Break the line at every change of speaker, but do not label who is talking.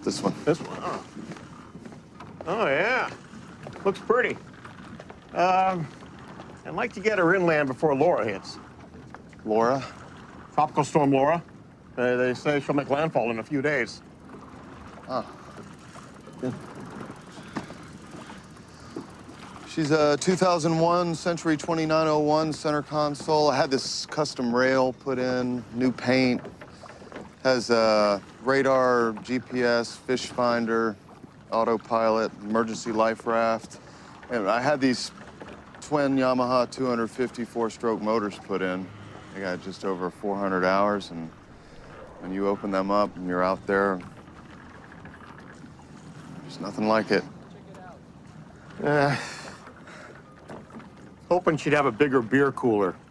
This one.
This one, oh. Oh, yeah. Looks pretty. I'd like to get her inland before Laura hits.
Laura?
Tropical storm Laura. They say she'll make landfall in a few days.
Oh. Yeah. She's a 2001 Century 2901 center console. I had this custom rail put in, new paint. Has radar, GPS, fish finder, autopilot, emergency life raft. And I had these twin Yamaha 254-stroke motors put in. They got just over 400 hours, and when you open them up and you're out there, there's nothing like it.
Hoping she'd have a bigger beer cooler.